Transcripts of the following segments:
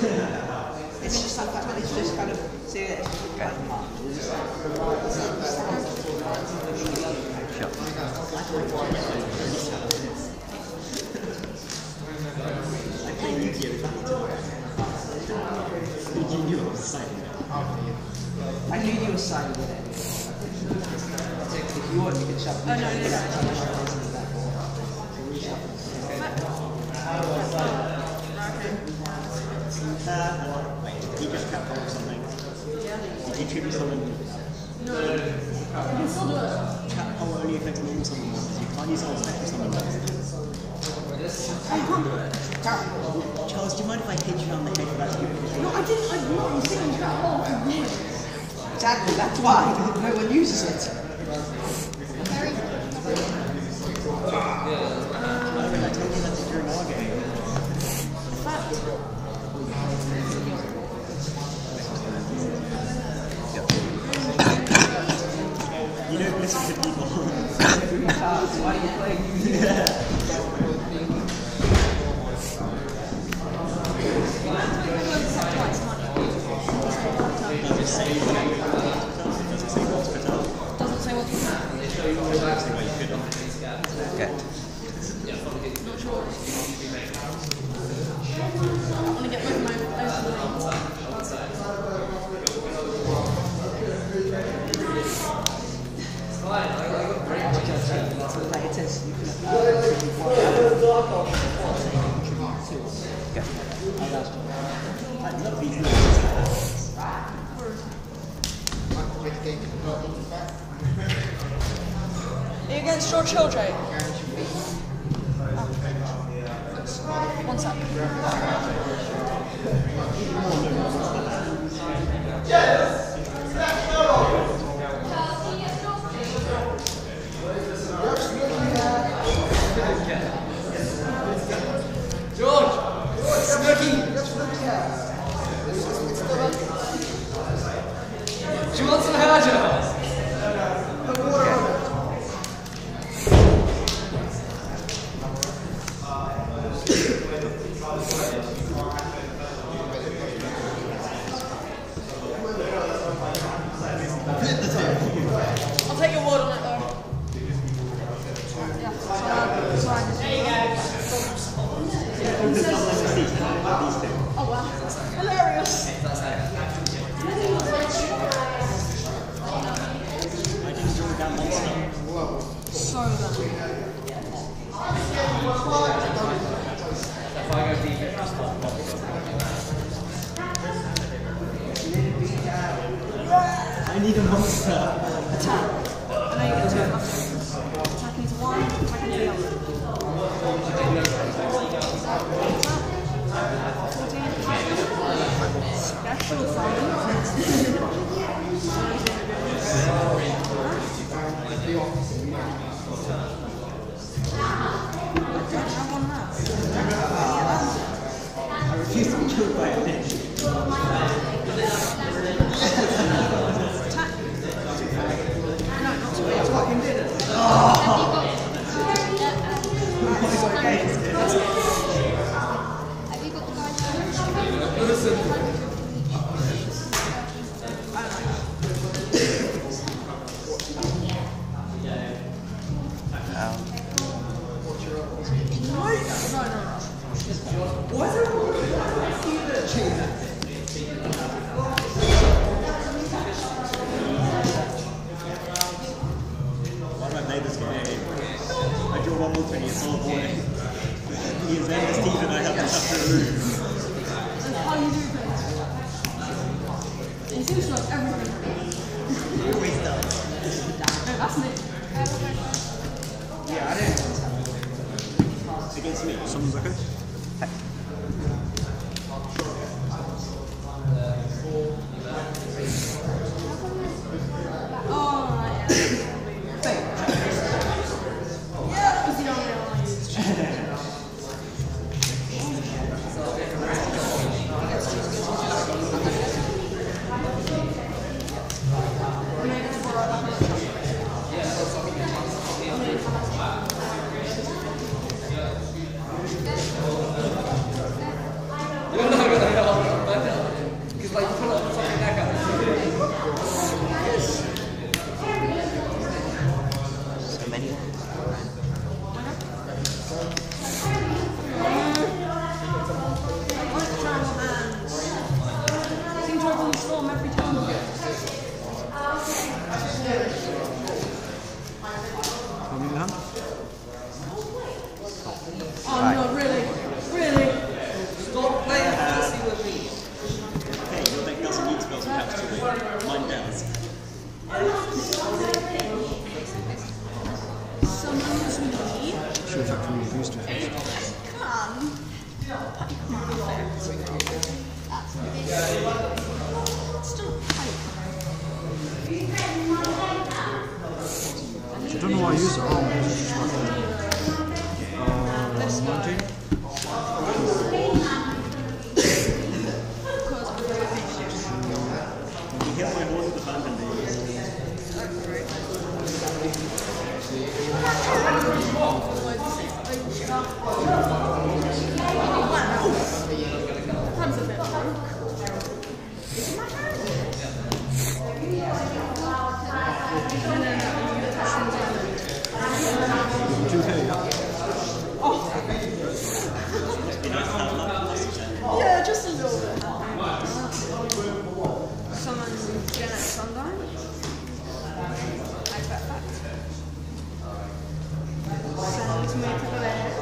It's just like that, it's just kind of see it. Okay. I knew you were siding with it. If you want, you can shuffle. Oh, no, Wait, did he just cat or something? Yeah. Did you tribute someone? No. You can still do it. Cat power only affects normal summon monsters. You can't use all special summon monsters. I can't do it. Charles, do you mind if I hit you on the head without you? No, I didn't. I'm not saying that all. Exactly, that's why. No one uses it. I told you that during our game. You don't listen to people. Why are you playing? Does it say what to put up? Doesn't say what to put up. Okay. Not sure. I want to get both my Are you against your children? One sec. George! Snooky! Do you want some harder? I'll take your word on it though. Yeah, sorry. There you go. Oh wow. Hilarious. I didn't draw that monster. So good. I need a monster. Attack. I know you get two after. Attacking to one, attacking to the other. 14. Special summon. I refuse to be killed by a fish. Someone's okay? You're not gonna help. I don't know why I use it. Let's go. 19. You hit my horse with the fountain, do you? That was a bit broke. Is it my hand? Yeah, just a little bit. Someone's going at sundown. I bet that. Send me to bed.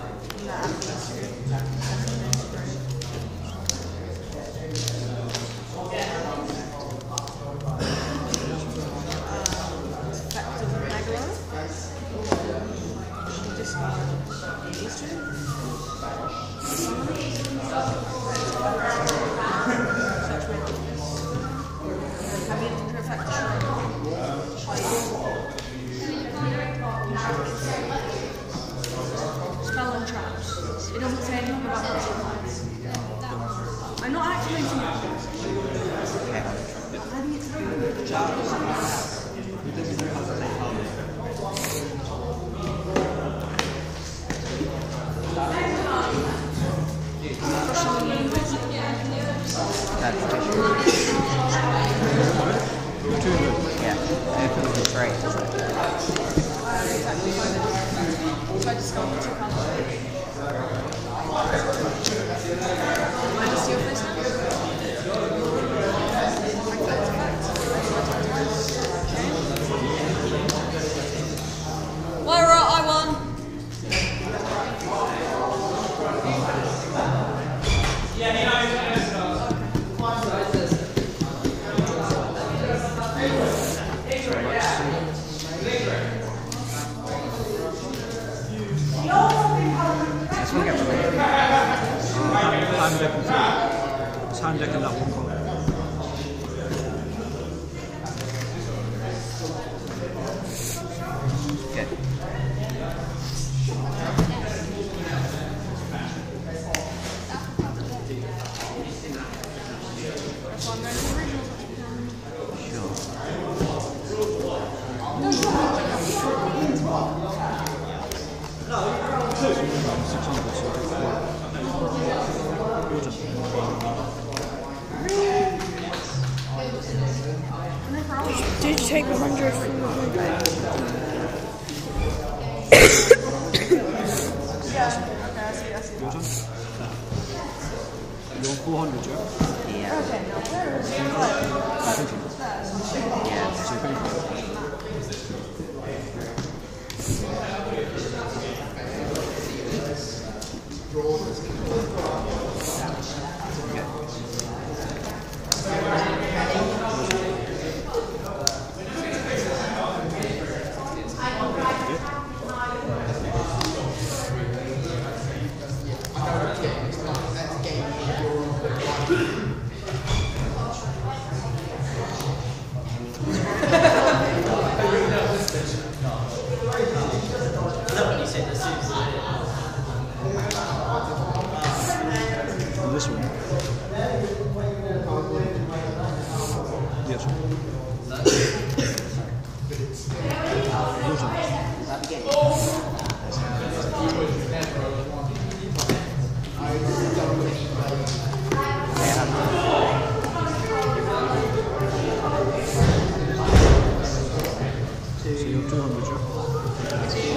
Spell and traps. It doesn't say anything about traps. I'm not activating it. Yeah, it's right. So I just go to I just see your face now? Lyra, I won! Hand deck and that one colour. Good. Did you take 100 from the 100? Yeah, I see. Your turn. You want 400, yeah? Yeah. Okay, now where is it? Yeah. So you're paying for it. This one. Yes. So you're 200, yeah?